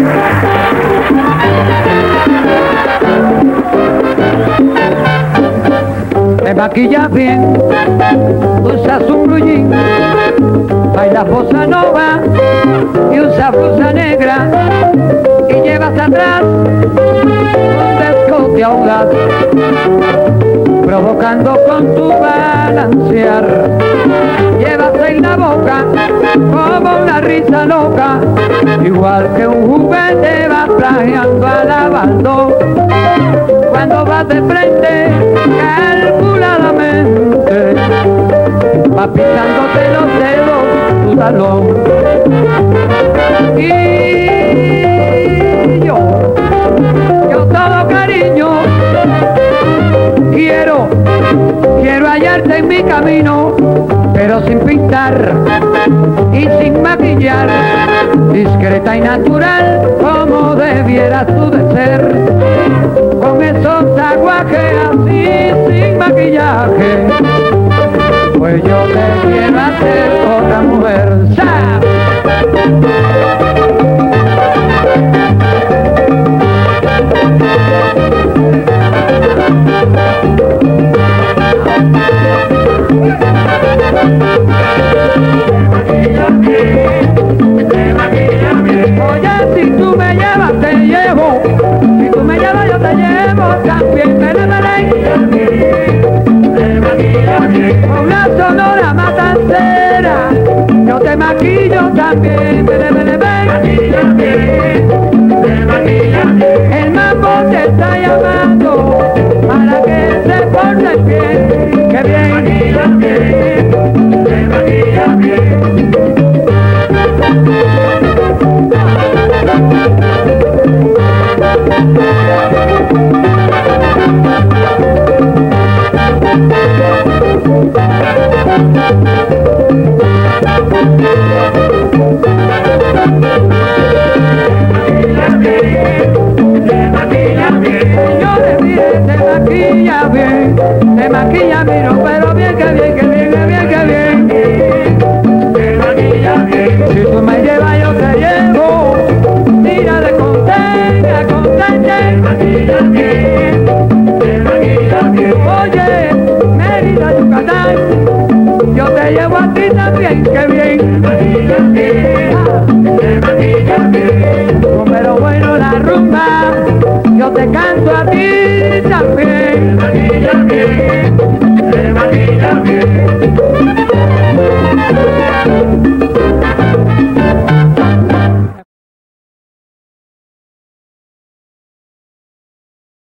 Te maquillas bien, usas un blue jean, bailas bossa nova y usas blusa negra y llevas atrás un descote audaz, provocando con tu balancear. Llevas en la boca como una risa loca, igual que un juguete vas plagiando alabando. Cuando vas de frente, calculadamente, vas pisándote los dedos tu talón. Y yo todo cariño, quiero hallarte en mi camino, pero sin pintar y sin maquillar, discreta y natural como debieras tú de ser, con esos aguajes así sin maquillaje, pues yo te quiero hacer otra mujer. ¡Sa! Oye, si tú me llevas, te llevo. Si tú me llevas, yo te llevo también. Con una sonora matancera, yo te maquillo también. El mambo te está llamando para que se ponga en pie. ¡Qué bien! Te maquilla bien. Señores, mire, te maquilla bien, te maquilla miro, pero bien, que bien, que bien, que bien, que bien. Te maquilla bien. Si tú me llevas, yo te llevo. Mira de contente a contente. Te maquilla bien, te maquilla bien. Oye, Mérida, Yucatán, yo te llevo a ti también, que bien. Te maquilla bien. Pero bueno, la rumba, yo te canto a ti también. Te maquilla bien, te maquilla bien.